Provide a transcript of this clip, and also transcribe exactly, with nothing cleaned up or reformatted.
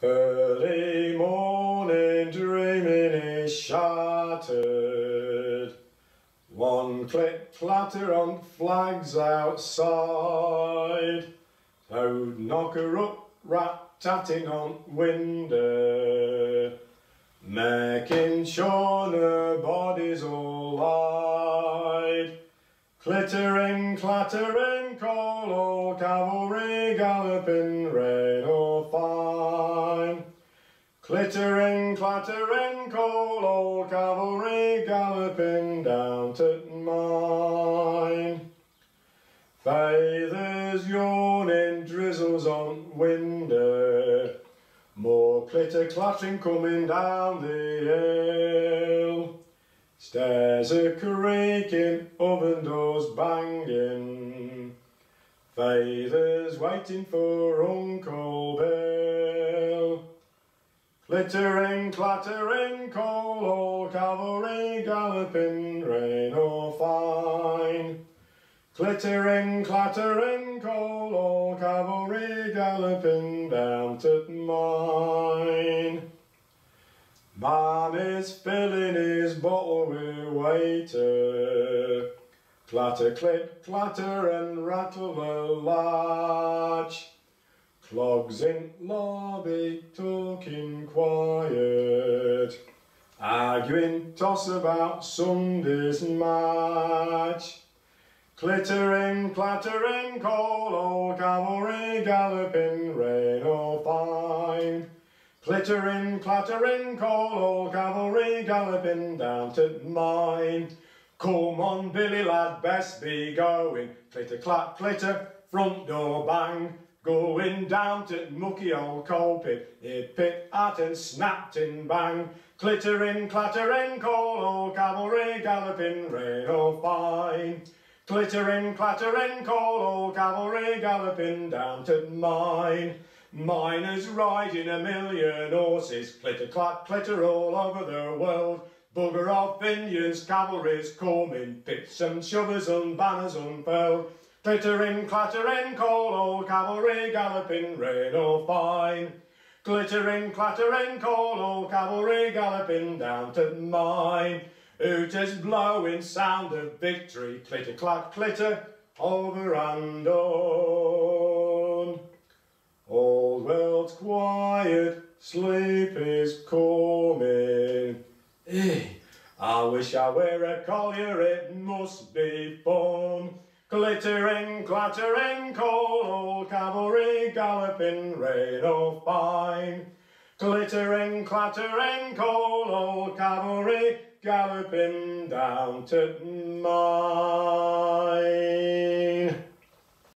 Early morning dreaming is shattered. One click-clatter on flags outside. So knock her up, rat-tattin on window. Making sure her body's all light. Clitterin, clatterin, Coalhole, cavalry, Gallopin, rain or fine. Clitterin, clatterin, Coalhole, cavalry, Gallopin, down to mine. Fayther's yawning, drizzles on window. More clitter-clatterin coming down the hill. Stairs are creaking, oven doors banging. Fayther's waiting for Uncle Bill. Clitterin, clatterin, Coalhole, cavalry, Gallopin, rain or fine. Clitterin, clatterin, Coalhole, cavalry, Gallopin, down to mine. Man is filling his bottle with water. Clatter, click, clatter and rattle a latch. Clogs in lobby talking quiet. Arguing toss about Sunday's match. Clitterin, clatterin, Coalhole, cavalry, Gallopin, rain or fine. Clitterin, clatterin, Coalhole, cavalry, Gallopin, down to mine. Come on, Billy lad, best be going. Clitter, clap, clitter, front door bang. Going down to mucky old coal pit. It pit at and snapped in bang. Clitterin, clatterin, Coalhole, cavalry, Gallopin, rain or fine. Clitterin, clatterin, Coalhole, cavalry, Gallopin, down to mine. Miners riding a million horses, clitter, clap, clitter all over the world. Bugger off Indians, cavalry's coming, pits and shovers and banners unfurled. Clitterin, clatterin, Coalhole, cavalry, Gallopin, rain or fine. Clitterin, clatterin, Coalhole, cavalry, Gallopin, down to mine. Hooters blowing, sound of victory, clitter, clap, clitter, over and on. All world's quiet, sleep is coming. Eh, I wish I were a collier, it must be fun. Clitterin, clatterin, Coalhole, cavalry, Gallopin, rain or fine. Clitterin, clatterin, Coalhole, cavalry, Gallopin, down to mine.